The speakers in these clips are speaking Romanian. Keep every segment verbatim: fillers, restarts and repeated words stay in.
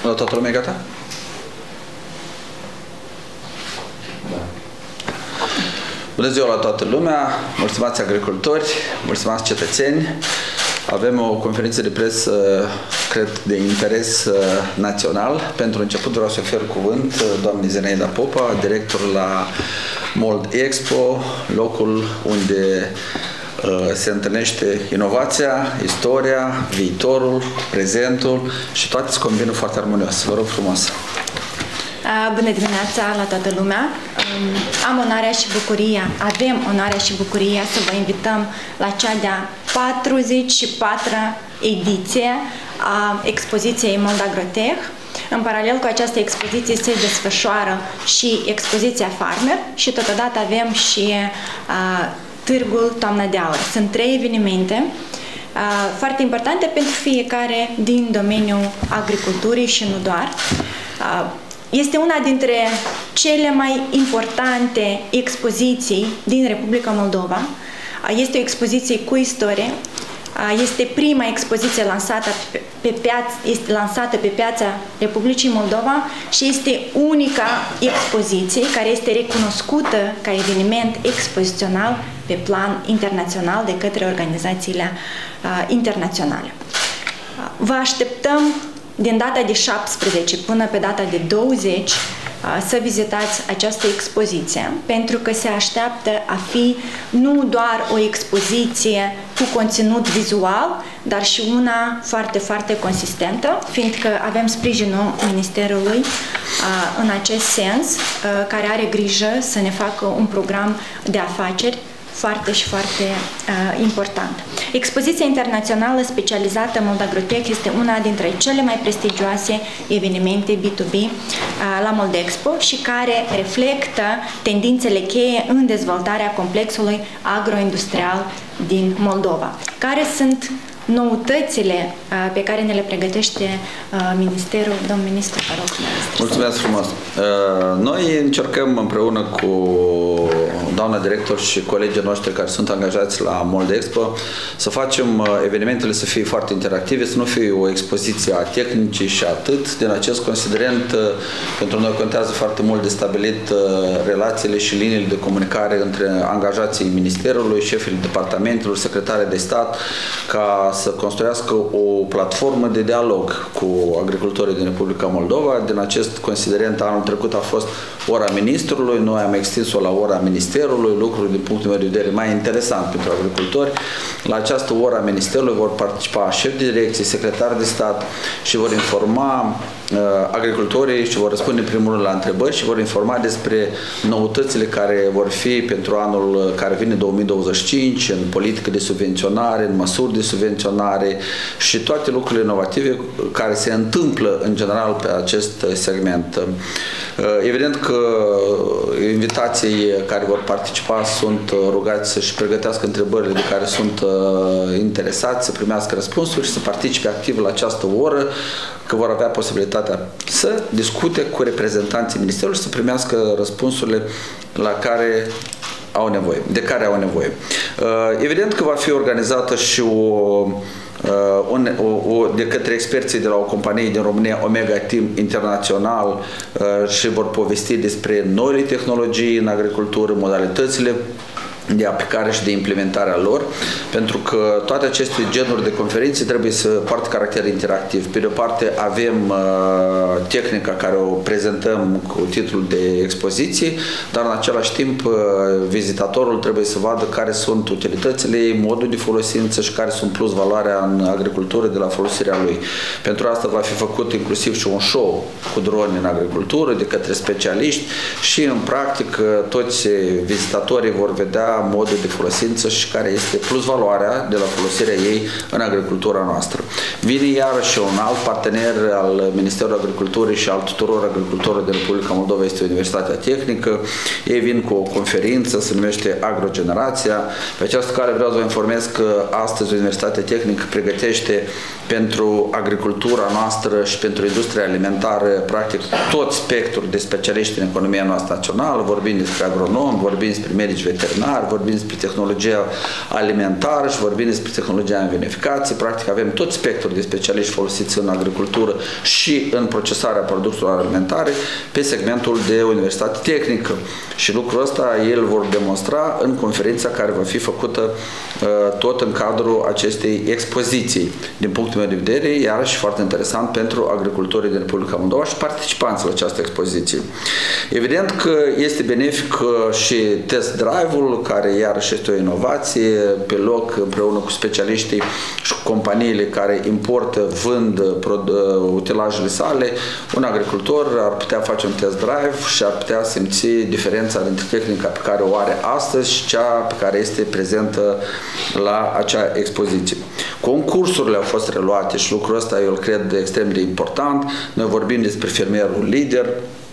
La toată lumea gata? Da. Bună ziua la toată lumea, mulțumați agricultori, mulțumați cetățeni. Avem o conferință de presă, cred, de interes național. Pentru început vreau să ofer cuvânt doamnei Zenaida Popa, director la Mold Expo, locul unde se întâlnește inovația, istoria, viitorul, prezentul și toate se combină foarte armonios. Vă rog frumos! Bună dimineața la toată lumea! Am onoarea și bucuria, avem onoarea și bucuria să vă invităm la cea de-a patruzeci și patra ediție a expoziției Mold Agrotech. În paralel cu această expoziție se desfășoară și expoziția Farmer și totodată avem și a, Târgul Toamna de Aur. Sunt trei evenimente a, foarte importante pentru fiecare din domeniul agriculturii și nu doar. A, Este una dintre cele mai importante expoziții din Republica Moldova. Este o expoziție cu istorie. Este prima expoziție lansată pe, pe, piață, este lansată pe piața Republicii Moldova și este unica expoziție care este recunoscută ca eveniment expozițional pe plan internațional de către organizațiile uh, internaționale. Uh, vă așteptăm din data de șaptesprezece până pe data de douăzeci să vizitați această expoziție, pentru că se așteaptă a fi nu doar o expoziție cu conținut vizual, dar și una foarte, foarte consistentă, fiindcă avem sprijinul Ministerului în acest sens, care are grijă să ne facă un program de afaceri foarte și foarte uh, important. Expoziția internațională specializată Mold Agrotech este una dintre cele mai prestigioase evenimente B doi B uh, la Mold Expo și care reflectă tendințele cheie în dezvoltarea complexului agroindustrial din Moldova. Care sunt noutățile uh, pe care ne le pregătește uh, Ministerul? Domnul Ministru, vă rog. Mulțumesc frumos! Uh, noi încercăm împreună cu doamna director și colegii noștri care sunt angajați la Mold Expo să facem uh, evenimentele să fie foarte interactive, să nu fie o expoziție a tehnicii și atât. Din acest considerent, uh, pentru noi contează foarte mult de stabilit uh, relațiile și liniile de comunicare între angajații Ministerului, șefii departamentelor, secretarii de stat, ca să construiască o platformă de dialog cu agricultorii din Republica Moldova. Din acest considerent, anul trecut a fost ora Ministrului, noi am extins-o la ora Ministerului, lucruri din punctul meu de vedere mai interesant pentru agricultori. La această ora Ministerului vor participa șefi de direcție, secretari de stat și vor informa uh, agricultorii și vor răspunde în primul rând la întrebări și vor informa despre noutățile care vor fi pentru anul care vine două mii douăzeci și cinci, în politică de subvenționare, în măsuri de subvenționare și toate lucrurile inovative care se întâmplă în general pe acest segment. Evident că invitații care vor participa sunt rugați să-și pregătească întrebările de care sunt interesați, să primească răspunsuri și să participe activ la această oră, că vor avea posibilitatea să discute cu reprezentanții Ministerului și să primească răspunsurile la care au nevoie, de care au nevoie. Evident că va fi organizată și o Uh, o, o, de către experții de la o companie din România, Omega Team Internațional, uh, și vor povesti despre noile tehnologii în agricultură, modalitățile de aplicare și de implementare a lor, pentru că toate aceste genuri de conferințe trebuie să poartă caracter interactiv. Pe de o parte avem uh, tehnica care o prezentăm cu titlul de expoziție, dar în același timp uh, vizitatorul trebuie să vadă care sunt utilitățile, modul de folosință și care sunt plus valoarea în agricultură de la folosirea lui. Pentru asta va fi făcut inclusiv și un show cu drone în agricultură de către specialiști și în practică toți vizitatorii vor vedea modul de folosință și care este plus valoarea de la folosirea ei în agricultura noastră. Vine iarăși un alt partener al Ministerului Agriculturii și al tuturor agricultorilor din Republica Moldova, este Universitatea Tehnică. Ei vin cu o conferință, se numește Agrogenerația. Pe această cale vreau să vă informez că astăzi Universitatea Tehnică pregătește pentru agricultura noastră și pentru industria alimentară practic tot spectrul de specialiști în economia noastră națională. Vorbim despre agronomi, vorbim despre medici veterinari, fitosanitari, vorbim despre tehnologia alimentară și vorbim despre tehnologia în vinificație. Practic avem tot spectrul de specialiști folosiți în agricultură și în procesarea produselor alimentare pe segmentul de universitate tehnică. Și lucrul ăsta el vor demonstra în conferința care va fi făcută uh, tot în cadrul acestei expoziții. Din punctul meu de vedere, iarăși foarte interesant pentru agricultorii din Republica Moldova și participanții la această expoziție. Evident că este benefic și test drive-ul, care iarăși este o inovație, pe loc împreună cu specialiștii și cu companiile care importă, vând utilajele sale, un agricultor ar putea face un test drive și ar putea simți diferența dintre tehnica pe care o are astăzi și cea pe care este prezentă la acea expoziție. Concursurile au fost reluate și lucrul ăsta eu îl cred extrem de important. Noi vorbim despre fermierul lider.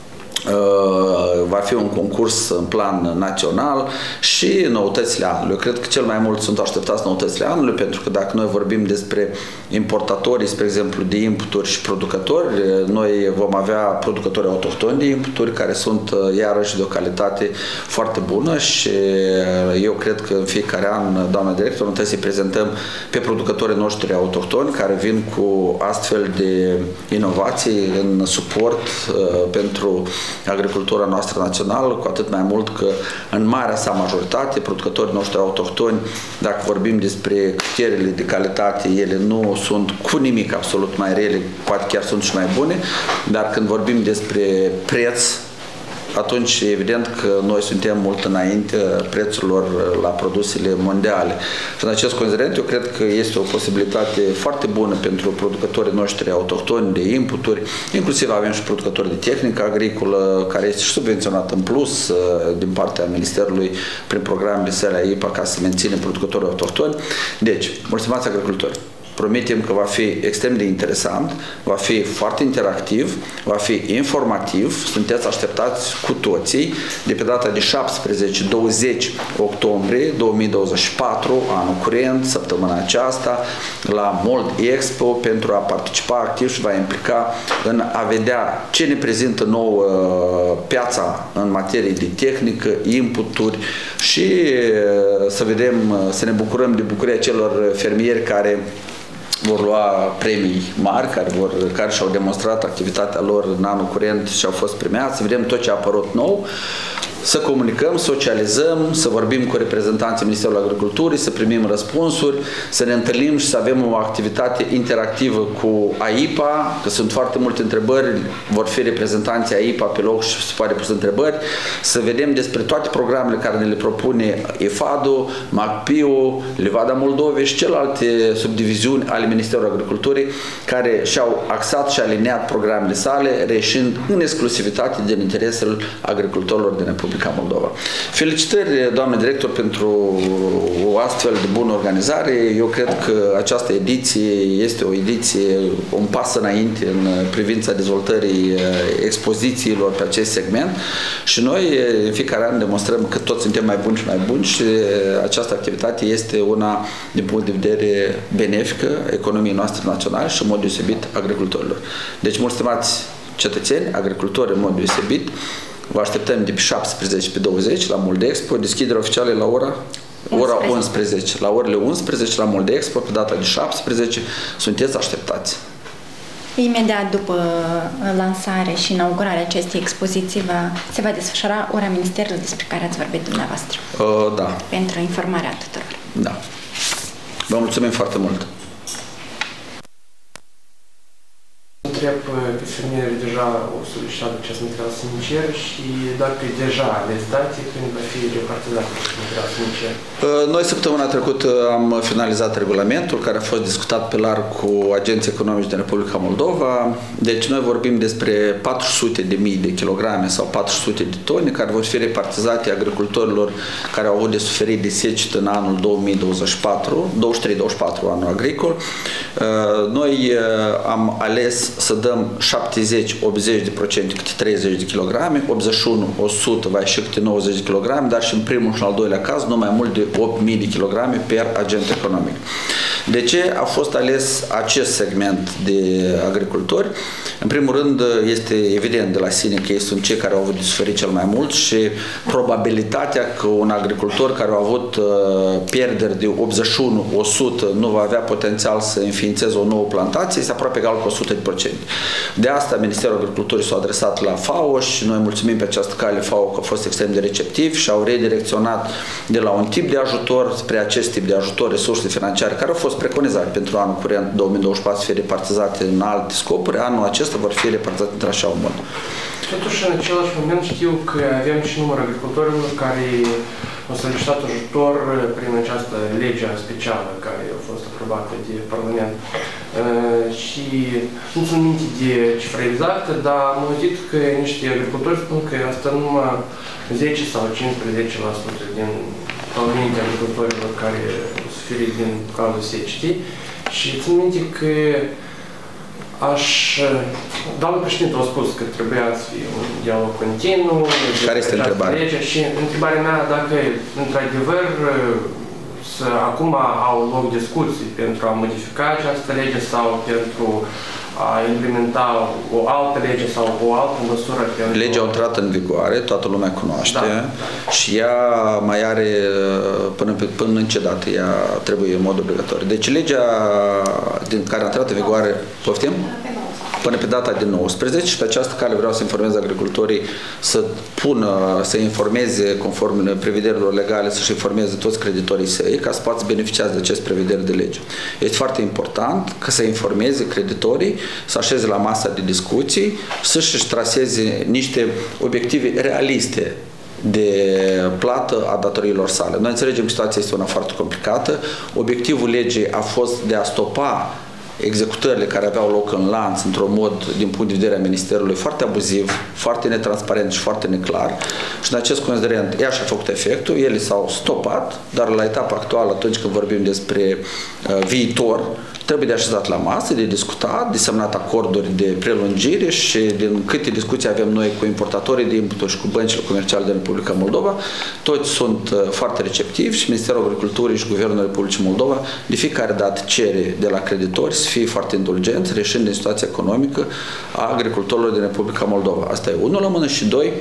Va fi un concurs în plan național și noutățile anului. Eu cred că cel mai mult sunt așteptați noutățile anului, pentru că dacă noi vorbim despre importatorii, spre exemplu, de inputuri și producători, noi vom avea producători autohtoni de inputuri care sunt iarăși de o calitate foarte bună și eu cred că în fiecare an, doamna director, trebuie să-i prezentăm pe producătorii noștri autohtoni care vin cu astfel de inovații în suport pentru agricultura noastră națională, cu atât mai mult că în marea sa majoritate, producătorii noștri autohtoni, dacă vorbim despre criteriile de calitate, ele nu sunt cu nimic absolut mai rele, poate chiar sunt și mai bune, dar când vorbim despre preț, atunci evident că noi suntem mult înainte prețurilor la produsele mondiale. Și în acest considerent eu cred că este o posibilitate foarte bună pentru producătorii noștri autohtoni de inputuri, inclusiv avem și producători de tehnică agricolă, care este și subvenționat în plus din partea Ministerului prin programele sale I P A ca să menținem producătorii autohtoni. Deci, mulțumați agricultori! Promitem că va fi extrem de interesant, va fi foarte interactiv, va fi informativ. Sunteți așteptați cu toții de pe data de șaptesprezece douăzeci octombrie două mii douăzeci și patru, anul curent, săptămâna aceasta, la Mold Expo, pentru a participa activ și va implica în a vedea ce ne prezintă nouă piața în materie de tehnică, inputuri și să vedem, să ne bucurăm de bucuria celor fermieri care vor lua premii mari, care, vor, care și-au demonstrat activitatea lor în anul curent și au fost premiați, să vedem tot ce a apărut nou, să comunicăm, socializăm, să vorbim cu reprezentanții Ministerului Agriculturii, să primim răspunsuri, să ne întâlnim și să avem o activitate interactivă cu A I P A, că sunt foarte multe întrebări, vor fi reprezentanții A I P A pe loc și se poate pus întrebări, să vedem despre toate programele care ne le propune E F A D U, MACPI-ul, Livada Moldovei și celelalte subdiviziuni ale Ministerului Agriculturii, care și-au axat și aliniat programele sale, reieșind în exclusivitate din interesul agricultorilor din Republica Moldova. Felicitări, doamne director, pentru o astfel de bună organizare. Eu cred că această ediție este o ediție, un pas înainte în privința dezvoltării expozițiilor pe acest segment și noi în fiecare an demonstrăm că toți suntem mai buni și mai buni și această activitate este una din punct de vedere benefică economiei noastre naționale și în mod deosebit agricultorilor. Deci, mulți stimați cetățeni, agricultori în mod deosebit, vă așteptăm de pe șaptesprezece pe douăzeci la Mold Expo, deschiderea oficială la ora ora unsprezece. La orele unsprezece la Mold Expo, pe data de șaptesprezece, sunteți așteptați. Imediat după lansare și inaugurarea acestei expoziții va, se va desfășura ora Ministerului despre care ați vorbit dumneavoastră. Uh, da. Pentru informarea tuturor. Da. Vă mulțumim foarte mult. Întreb pe fermieri deja o solicitat acest material sinicer și dacă deja aveți date când va fi repartizat acest material sinicer. Noi săptămâna trecută am finalizat regulamentul care a fost discutat pe larg cu agenții economici din Republica Moldova. Deci noi vorbim despre patru sute de mii de kilograme sau patru sute de tone care vor fi repartizate agricultorilor care au avut de suferit de secetă în anul două mii douăzeci și patru, douăzeci și trei douăzeci și patru anul agricol. Noi am ales să dăm șaptezeci optzeci de procente câte treizeci de kilograme, optzeci și unu o sută va ieși câte nouăzeci de kilograme, dar și în primul și în al doilea caz nu mai mult de opt mii de kilograme per agent economic. De ce a fost ales acest segment de agricultori? În primul rând, este evident de la sine că ei sunt cei care au avut de suferit cel mai mult și probabilitatea că un agricultor care a avut pierderi de optzeci și unu la o sută nu va avea potențial să înființeze o nouă plantație este aproape egal cu o sută la sută. De asta Ministerul Agriculturii s-a adresat la F A O și noi mulțumim pe această cale F A O că a fost extrem de receptiv și au redirecționat de la un tip de ajutor spre acest tip de ajutor resurse financiare care au fost preconizate pentru anul curent două mii douăzeci și patru să fie repartizate în alte scopuri. Anul acesta vor fi repartizate într-așa un mod. Totuși, în același moment știu că avem și număr agricultorilor care au solicitat ajutor prin această lege specială care a fost aprobată de Parlament. Uh, și nu sunt minte de cifra exactă, dar am auzit că niște agricultori spun că asta numai zece sau cincisprezece la sută din totalmente agricultorilor care au suferit din cauza secetii. Și țin minte că aș... Doamna președinte a spus că trebuia să fie un dialog continuu. Care este întrebarea? Lege. Și întrebarea mea, dacă într-adevăr să acum au loc discuții pentru a modifica această lege sau pentru a implementa o altă lege sau o altă măsură pentru... Legea a intrat în vigoare, toată lumea cunoaște, da, și ea mai are, până, până în ce dată ea trebuie în mod obligatoriu. Deci legea din care a intrat în vigoare, poftim? Până pe data de nouăsprezece și pe această cale vreau să informez agricultorii să pună, să informeze conform prevederilor legale, să-și informeze toți creditorii săi ca să poată beneficia de acest prevederi de lege. Este foarte important că să informeze creditorii, să așeze la masa de discuții, să-și traseze niște obiective realiste de plată a datoriilor sale. Noi înțelegem că situația este una foarte complicată. Obiectivul legii a fost de a stopa executările care aveau loc în lanț într-un mod, din punct de vedere a Ministerului, foarte abuziv, foarte netransparent și foarte neclar. Și în acest considerent, ea și-a făcut efectul, ele s-au stopat, dar la etapa actuală, atunci când vorbim despre uh, viitor, trebuie de așezat la masă, de discutat, de semnat acorduri de prelungire și din câte discuții avem noi cu importatorii de inputuri și cu băncile comerciale din Republica Moldova, toți sunt uh, foarte receptivi și Ministerul Agriculturii și Guvernul Republicii Moldova de fiecare dată cere de la creditori să fie foarte indulgenți, reșind din situația economică a agricultorilor din Republica Moldova. Asta e unul la mână și doi,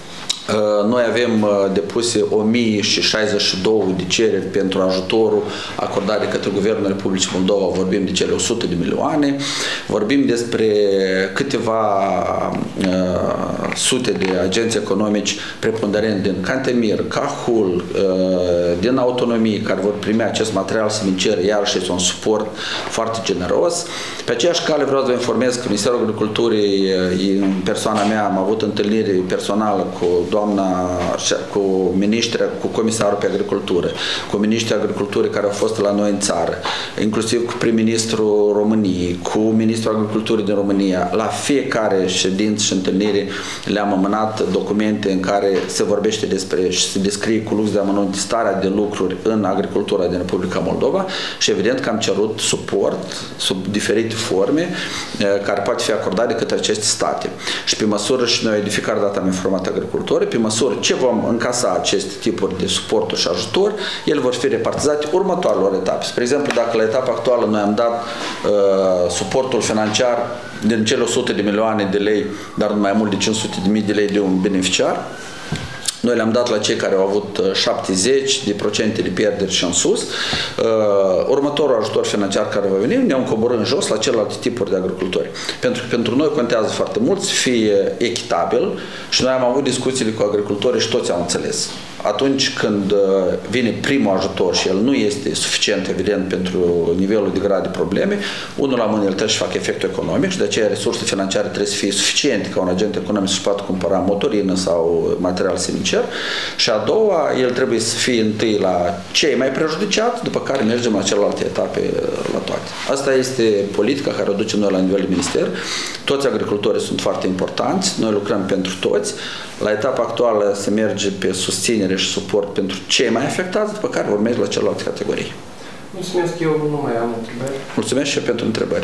noi avem depuse o mie șaizeci și două de cereri pentru ajutorul acordat de către Guvernul Republicii Moldova, vorbim de cele o sută de milioane, vorbim despre câteva uh, sute de agenți economici preponderent din Cantemir, Cahul, uh, din autonomii care vor primi acest material semincer, iarăși este un suport foarte generos. Pe aceeași cale vreau să vă informez că Ministerul Agriculturii, în persoana mea, am avut întâlnire personală cu doamna, cu ministra, cu comisarul pe agricultură, cu ministrii agriculturii care au fost la noi în țară, inclusiv cu prim-ministrul României, cu ministrul agriculturii din România. La fiecare ședință și întâlnire le-am amânat documente în care se vorbește despre și se descrie cu lux de amănunt starea de lucruri în agricultura din Republica Moldova și evident că am cerut suport sub diferite forme care poate fi acordat de către aceste state. Și pe măsură, și noi de fiecare dată am informat agricultorii, pe măsură ce vom încasa aceste tipuri de suporturi și ajutor, ele vor fi repartizate următoarelor etape. Spre exemplu, dacă la etapa actuală noi am dat uh, suportul financiar din cele o sută de milioane de lei, dar mai mult de cinci sute de mii de lei de un beneficiar, noi le-am dat la cei care au avut șaptezeci de procente de pierderi și în sus. Uh, următorul ajutor financiar care va veni, ne-am coborât în jos la celelalte tipuri de agricultori. Pentru că pentru noi contează foarte mult să fie echitabil și noi am avut discuțiile cu agricultorii și toți au înțeles. Atunci când vine primul ajutor și el nu este suficient, evident, pentru nivelul de grad de probleme, unul la mână el trebuie să facă efectul economic și de aceea resursele financiare trebuie să fie suficiente ca un agent economic să-și poată cumpăra motorină sau material semincer și a doua, el trebuie să fie întâi la cei mai prejudiciați, după care mergem la celelalte etape la toate. Asta este politica care o ducem noi la nivel de minister. Toți agricultorii sunt foarte importanți, noi lucrăm pentru toți. La etapa actuală se merge pe susținere și suport pentru cei mai afectați, după care vor merge la celelalte categorii. Mulțumesc, eu nu mai am întrebări. Mulțumesc și eu pentru întrebări.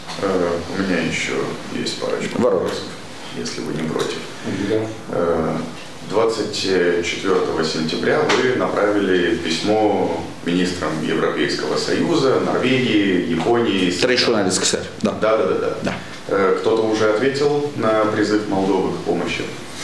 У меня еще есть парочка вопросов, если вы не против. двадцать четвёртого сентября вы направили письмо министрам Европейского Союза, Норвегии, Японии. тридцать unu de scrisori, da. Да, да, да, да. Da. Кто-то уже ответил на призыв Молдовы к помощи?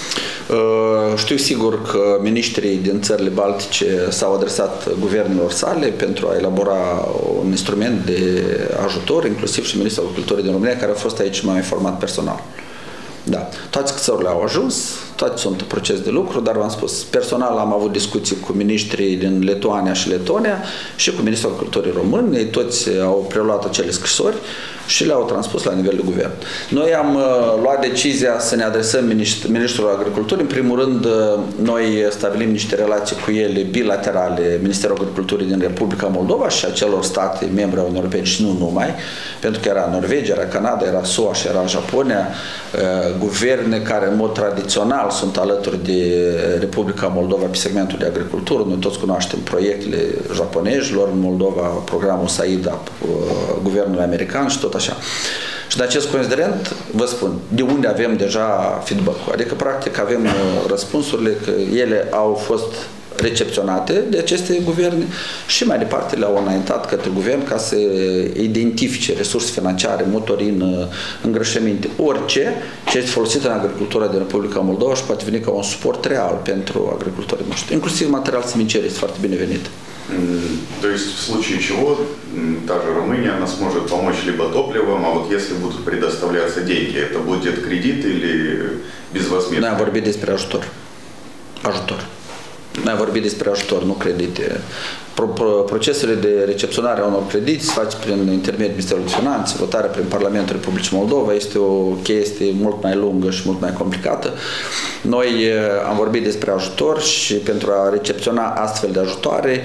Știu sigur că miniștrii din țările baltice s-au adresat guvernelor sale pentru a elabora un instrument de ajutor, inclusiv și ministrul agriculturii din România, care a fost aici și m-a informat personal. Da. Toate țările au ajuns, toate sunt în proces de lucru, dar v-am spus, personal am avut discuții cu miniștrii din Letoania și Letonia și cu ministrul agriculturii român. Ei toți au preluat acele scrisori și le-au transpus la nivel de guvern. Noi am uh, luat decizia să ne adresăm ministrul agriculturii. În primul rând, uh, noi stabilim niște relații cu ele bilaterale, Ministerul Agriculturii din Republica Moldova și a celor state membre ale Uniunii Europene și nu numai, pentru că era Norvegia, era Canada, era S U A și era Japonia, uh, guverne care în mod tradițional sunt alături de Republica Moldova pe segmentul de agricultură. Noi toți cunoaștem proiectele japonezilor în Moldova, programul SAID, guvernul american și tot așa. Și în acest considerent, vă spun, de unde avem deja feedback-ul. Adică, practic, avem răspunsurile că ele au fost recepționate de aceste guverne și mai departe le-au înaintat către guvern ca să identifice resurse financiare, motorină, îngrășăminte, orice ce este folosit în agricultura din Republica Moldova și poate veni ca un suport real pentru agricultorii noștri. Inclusiv material semincer este foarte binevenit. То есть в случае чего та же Румыния, она сможет помочь либо топливом, а вот если будут предоставляться деньги, это будет кредит или безвозмездный? Noi am vorbit despre ajutor. Ajutor. Noi am vorbit despre ajutor, nu credite. Procesele de recepționare a unor credite se face prin intermediul Ministerului de Finanțe, votarea prin Parlamentul Republicii Moldova este o chestie mult mai lungă și mult mai complicată. Noi am vorbit despre ajutor și pentru a recepționa astfel de ajutoare,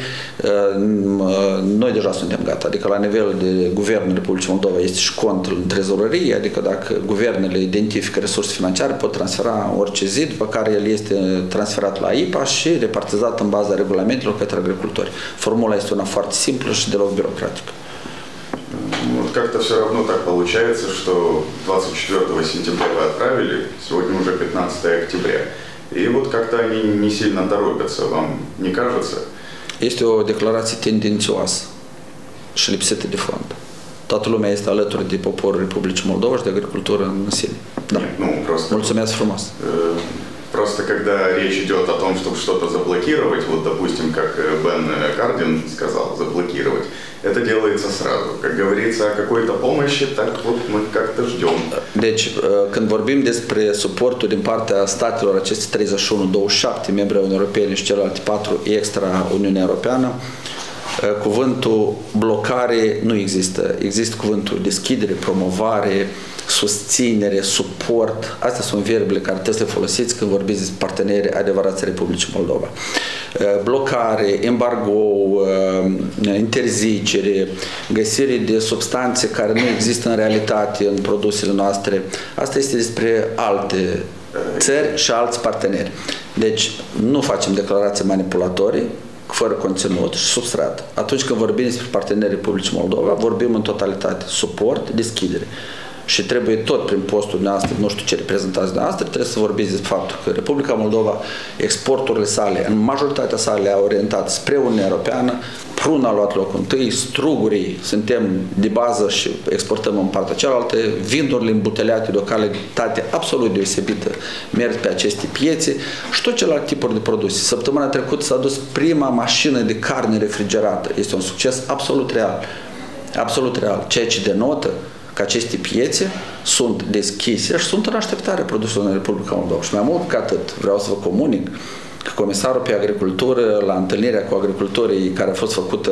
noi deja suntem gata. Adică la nivel de Guvernul Republicii Moldova este și cont în trezorărie, adică dacă guvernele identifică resurse financiare, pot transfera orice zi, după care el este transferat la I P A și repartizat în baza regulamentelor către agricultori. Formula este una foarte simplă și deloc birocratică. Вот как-то все равно так получается, что двадцать четвёртого сентября вы отправили, сегодня уже пятнадцатое октября. И вот как-то они не сильно торопятся, вам не кажется? Este o declarație tendențioasă și lipsită de fond. Toată lumea este alături de poporul Republicii Moldova și de agricultură în sine. Da. Ну, просто... Mulțumesc frumos. Просто когда речь идет о том, чтобы что-то заблокировать, вот, допустим, как Бен Кардин сказал, заблокировать, это делается сразу. Как говорится, о какой-то помощи, так вот мы как-то ждем. Deci, când vorbim despre suportul din partea statelor aceste treizeci și unu, douăzeci și șapte membre Uniunii Europene și celelalte patru extra Uniunea Europeană, cuvântul blocare nu există. Există cuvântul deschidere, promovare, susținere, suport. Astea sunt verbele care trebuie să le folosiți când vorbiți despre parteneri adevărați Republicii Moldova. Blocare, embargo, interzicere, găsire de substanțe care nu există în realitate în produsele noastre. Asta este despre alte țări și alți parteneri. Deci nu facem declarații manipulatorii, fără conținut și substrat. Atunci când vorbim despre partenerii Republicii Moldova, vorbim în totalitate. Suport, deschidere. Și trebuie tot prin postul noastră, nu știu ce reprezentați de noastră, trebuie să vorbiți despre faptul că Republica Moldova, exporturile sale, în majoritatea sale, au orientat spre Uniunea Europeană, prunul a luat locul întâi, strugurii, suntem de bază și exportăm în partea cealaltă, vinurile îmbuteliate de o calitate absolut deosebită merg pe aceste piețe și tot celelalte tipuri de produse. Săptămâna trecută s-a dus prima mașină de carne refrigerată. Este un succes absolut real. Absolut real. Ceea ce denotă că aceste piețe sunt deschise și sunt în așteptare produselor în Republica Moldova. Și mai mult ca atât, vreau să vă comunic că comisarul pe agricultură, la întâlnirea cu agricultorii care a fost făcută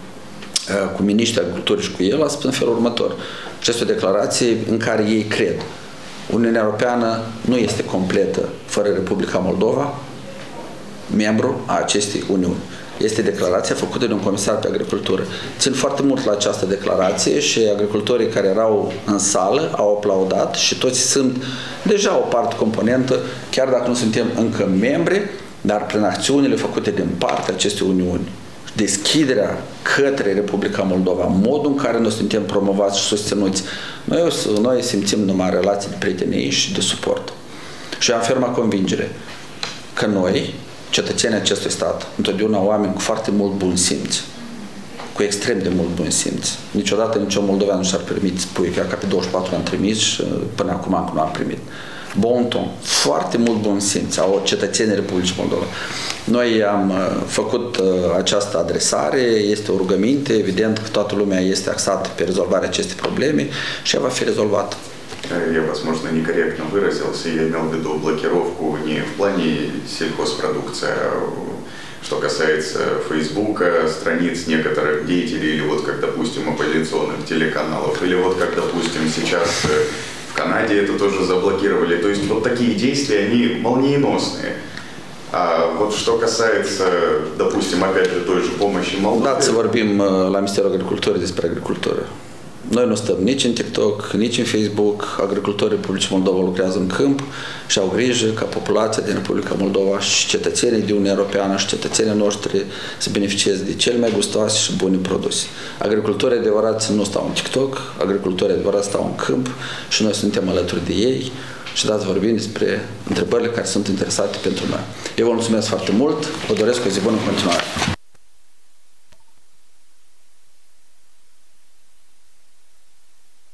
cu miniștrii agriculturii și cu el, a spus în felul următor. Este o declarație în care ei cred. Uniunea Europeană nu este completă fără Republica Moldova, membru a acestei Uniuni. Este declarația făcută de un comisar pe agricultură. Țin foarte mult la această declarație și agricultorii care erau în sală au aplaudat și toți sunt deja o parte componentă, chiar dacă nu suntem încă membri, dar prin acțiunile făcute din partea acestei Uniuni, deschiderea către Republica Moldova, modul în care noi suntem promovați și susținuți, noi, noi simțim numai relații de prietenie și de suport. Și am ferma convingere că noi, cetățenii acestui stat, întotdeauna oameni cu foarte mult bun simț, cu extrem de mult bun simț. Niciodată niciun moldovean nu și-ar permite să spui că ca pe douăzeci și patru am trimis și până acum încă nu am primit. Bon ton, foarte mult bun simț au cetățenii Republicii Moldova. Noi am făcut această adresare, este o rugăminte, evident că toată lumea este axată pe rezolvarea acestei probleme și ea va fi rezolvată. Я, возможно, некорректно выразился. Я имел в виду блокировку не в плане сельхозпродукции, а что касается Фейсбука, страниц некоторых деятелей, или вот как, допустим, оппозиционных телеканалов, или вот как, допустим, сейчас в Канаде это тоже заблокировали. То есть вот такие действия, они молниеносные. А вот что касается, допустим, опять же, той же помощи Молдове... Da, să vorbim la Ministerul Agriculturii despre agricultură. Noi nu stăm nici în TikTok, nici în Facebook. Agricultorii Republicii Moldova lucrează în câmp și au grijă ca populația din Republica Moldova și cetățenii din Uniunea Europeană și cetățenii noștri să beneficieze de cele mai gustoase și bune produse. Agricultorii adevărați nu stau în TikTok, agricultorii adevărați stau în câmp și noi suntem alături de ei și dați vorbim despre întrebările care sunt interesate pentru noi. Eu vă mulțumesc foarte mult, vă doresc o zi bună în continuare.